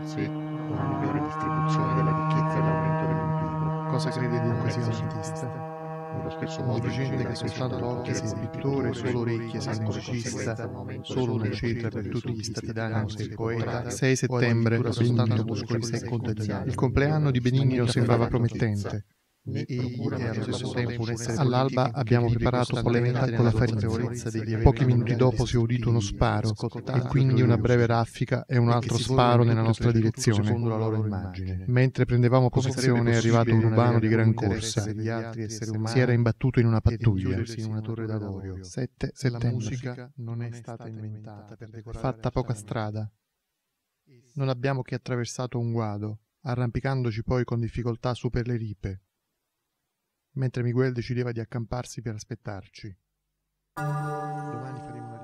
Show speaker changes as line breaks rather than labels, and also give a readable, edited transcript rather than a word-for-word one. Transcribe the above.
Sì, una migliore distribuzione della ricchezza e l'aumento dell'impiego.
Cosa crede di
Non
noi
è
sia un
così.
artista?
Nello stesso
Molti
modo
gente che soltanto occhi sia il pittore, solo orecchie sia il musicista, solo una cetra per tutti gli stati d'animo sei il poeta. 6 settembre, soltanto muscoli sei contadini. Il compleanno di Benigno sembrava promettente. Egli è allo stesso tempo un essere. All'alba abbiamo preparato polenta con la farina. Pochi minuti dopo si è udito uno sparo e quindi una breve raffica e un altro sparo nella nostra direzione. Mentre prendevamo posizione è arrivato un urbano di gran corsa. Si era imbattuto in una pattuglia. 7 settembre. La musica non è stata inventata per decorare. Fatta poca strada. Non abbiamo che attraversato un guado, arrampicandoci poi con difficoltà su per le ripe, mentre Miguel decideva di accamparsi per aspettarci. Domani faremo una